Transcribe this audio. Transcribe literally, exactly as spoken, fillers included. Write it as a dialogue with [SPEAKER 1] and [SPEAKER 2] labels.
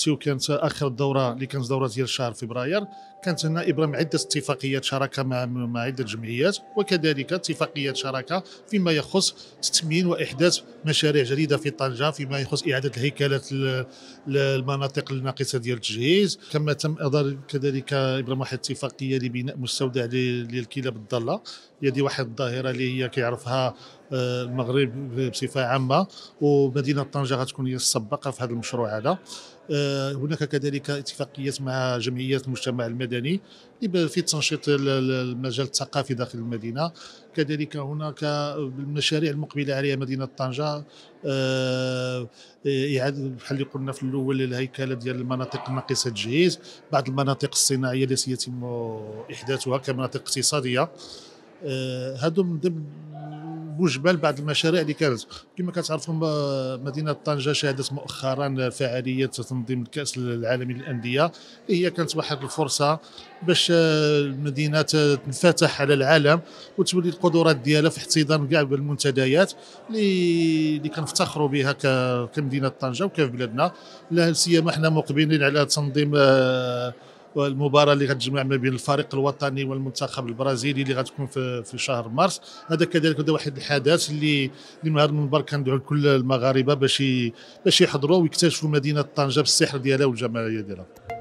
[SPEAKER 1] دورتي وكانت اخر دوره اللي كانت دوره ديال شهر فبراير، كانت هنا ابرام عده اتفاقيات شراكه مع مع عده جمعيات، وكذلك اتفاقيات شراكه فيما يخص تثمين واحداث مشاريع جديده في طنجه، فيما يخص اعاده الهيكله للمناطق الناقصه ديال التجهيز. كما تم اضافه كذلك ابرام واحد اتفاقيه لبناء مستودع للكلاب الضاله، هذه واحد الظاهره اللي هي كيعرفها المغرب بصفه عامه، ومدينه طنجه غتكون هي السباقه في هذا المشروع هذا. هناك كذلك اتفاقيات مع جمعيات المجتمع المدني في تنشيط المجال الثقافي داخل المدينه. كذلك هناك المشاريع المقبله عليها مدينه طنجه، اعاده بحال اللي قلنا في الاول الهيكله ديال المناطق الناقصه التجهيز، بعض المناطق الصناعيه التي سيتم احداثها كمناطق اقتصاديه. هادو من ضمن بجمل بعض المشاريع اللي كانت. كما كتعرفوا مدينه طنجه شهدت مؤخرا فعاليه تنظيم الكاس العالمي للانديه، هي كانت واحد الفرصه باش المدينه تنفتح على العالم وتولي القدرات ديالها في احتضان كاع بالمنتديات اللي اللي كنفتخروا بها كمدينه طنجه وكيف بلادنا. لا سيما حنا مقبلين على تنظيم والمباراه اللي غتجمع ما بين الفريق الوطني والمنتخب البرازيلي اللي غتكون في في شهر مارس. هذا كذلك هذا واحد الحدث اللي اللي من هذا المنبر كندعو كل المغاربه باش باش يحضروا ويكتشفوا مدينه طنجه بالسحر ديالها والجماليه ديالها.